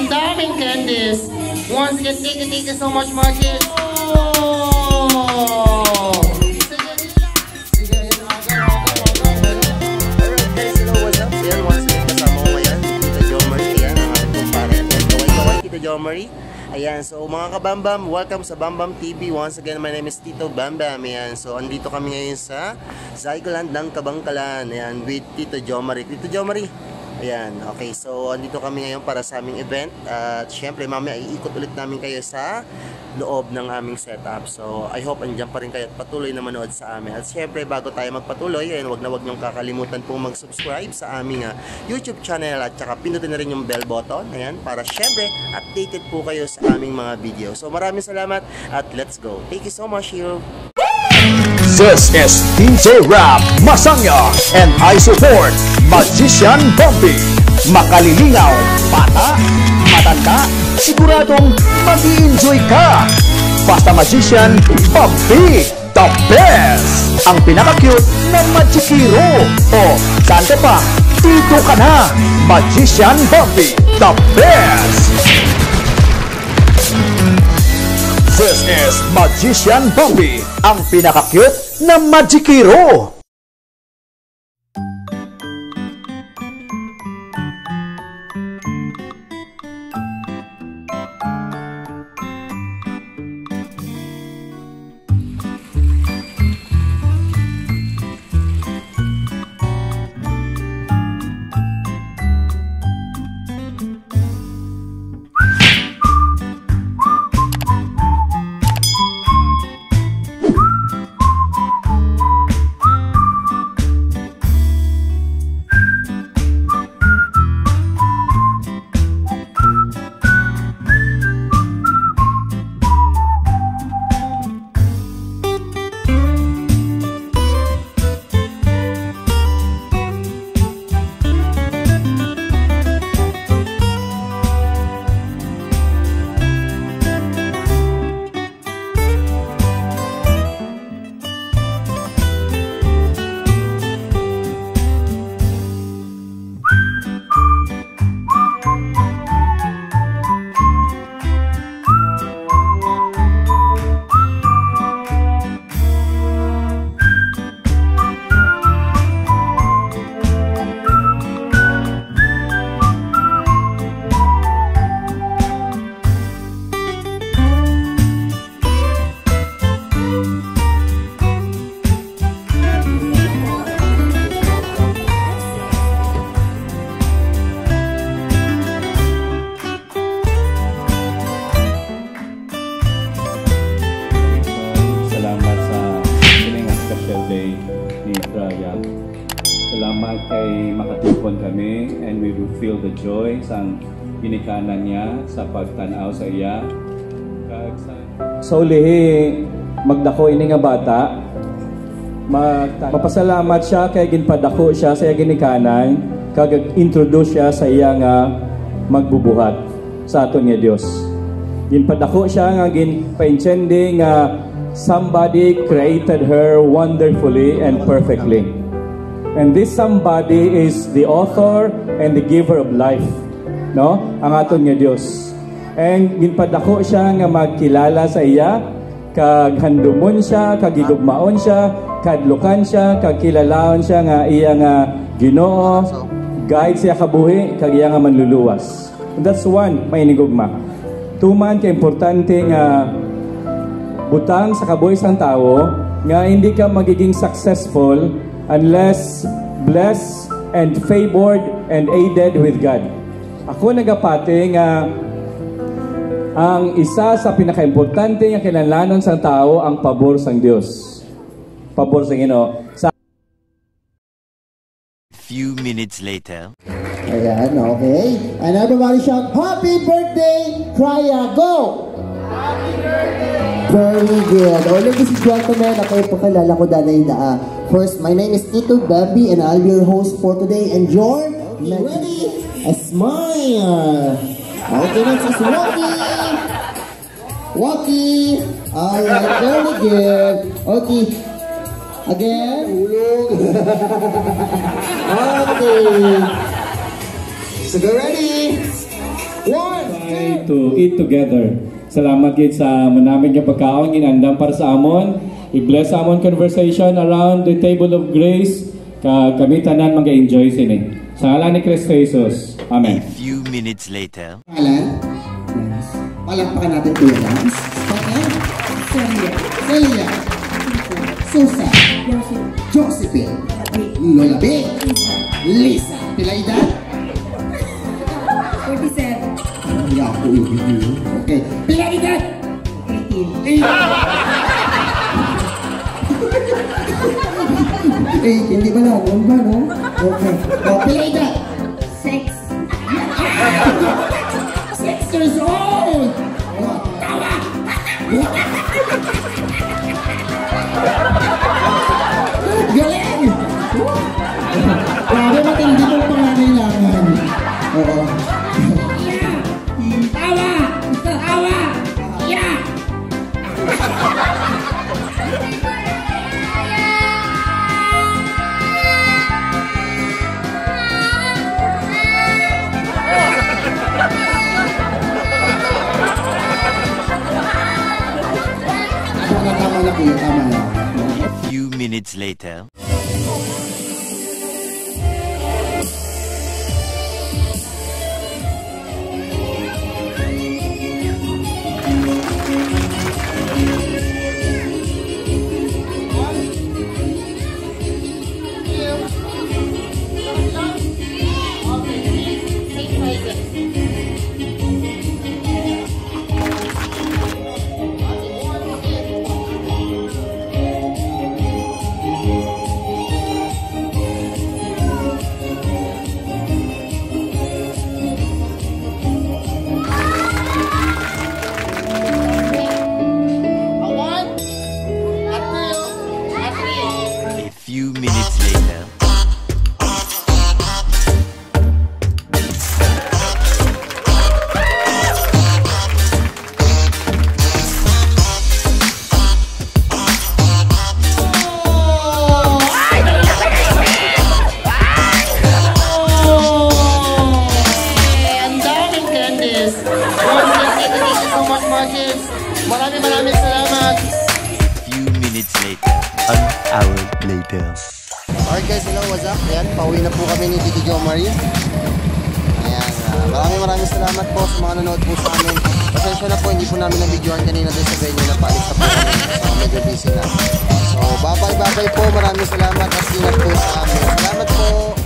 daming candies. Once again, thank you so much, Martin. Oh! Sige, Alright guys, hello, what's up? Ayan, once again kasama ko ngayon, Tito Jomari. Ayan, ang ating kumpare. Ayan, kaway-kaway, Tito Jomari. Ayan, so mga kabambam, welcome sa Bambam TV. Once again, my name is Tito Bambam. Ayan, so andito kami ngayon sa Zygoland ng Kabangkalan. Ayan, with Tito Jomari. Tito Jomari. Ayan, okay, so andito kami ngayon para sa aming event. At syempre, mamaya iikot ulit namin kayo sa loob ng aming setup. So, I hope andyan pa rin kayo at patuloy na manood sa amin. At syempre, bago tayo magpatuloy, ayan, wag niyong kakalimutan pong mag-subscribe sa aming YouTube channel at saka pindutin na rin yung bell button. Ayan, para syempre, updated po kayo sa aming mga video. So, maraming salamat at let's go. Thank you so much, you. This is DJ Rap Masangya and I support Magician Bumpy. Makalilingaw, bata, matanda, siguradong mag-i-enjoy ka. Basta Magician Bumpy, the best! Ang pinaka-cute na Magikiro. O, saan ka pa? Dito ka na! Magician Bumpy, the best! This is Magician Bumpy, ang pinaka-cute na Magikiro. Salamat kay makatipon kami and we will feel the joy sa ginikanan niya sa pagtanaw sa iya. Sa ulihi, magdako ini nga bata, mapasalamat siya kay ginpadako siya sa iya ginikanan, kag introduce siya sa iya nga magbubuhat sa aton nga Dios. Ginpadako siya nga ginpa-intindi nga somebody created her wonderfully and perfectly. And this somebody is the author and the giver of life, no? Ang aton nga Dios. And ginpadako siya nga magkilala sa iya, kag handumon siya, kag gigugmaon siya, kadlukan siya, kag kilalaon siya nga iya nga Ginoo, guide siya kabuhi, kag iya nga manluluwas. And that's one, may inigugma. Tuman kay importante nga butang sa kabuhi sang tao nga hindi ka magiging successful unless blessed and favored and aided with God. Ako nagapati nga ang isa sa pinakaimportante nga kinahanglanon sang tao ang pabor sang Dios. Pabor sang Ginoo. Few minutes later. Ayan, okay. And everybody shout, Happy birthday, Krya! Go! Happy birthday! Very good. Oh, ladies and gentlemen, ako yung pakilala ko danay na. First, my name is Tito Bambi and I'll be your host for today. Enjoy! Ready? A smile! Okay, next is Rocky! Rocky! Alright, very good. Okay. Again. Okay. So go ready. 1, 2, To eat together. Salamat gid sa manamig nga pagkaon ginandam para sa amon. I-bless amon conversation around the table of grace. Kami tanan mag-enjoy sini. Sa ngalan ni Kristo Jesus. Amen. A few minutes later. Pangalan? Palakpakan natin Kuya Lance. Okay? Celia. Susan. Josephine. Lola B. Lisa. Pila edad? 47. Yaku yun. Okay. Pila edad? 18. Hindi ba lang? Ano ba, no? Okay. Pila edad? 6. 6 years old! Tawa! Galing! Grabe, matindi mong pangangailangan. Oo. Tawa! Tawa! Yeah! Tama na kuya, tama na. A few minutes later. A few minutes later. Ang daming candies. Once again, thank you so much, Marcus. Maraming salamat. A few minutes later. An hour later. Alright guys, hello, what's up? Ayan, pauwi na po kami ni Tito Jomar. Ayan, maraming salamat po sa mga nanonood po sa amin. Pasensya na po, hindi po namin na-videoan kanina doon sa venue na palit sa po kami. So, medyo busy na. So, bye-bye po. Maraming salamat at ingat po sa amin. Salamat po.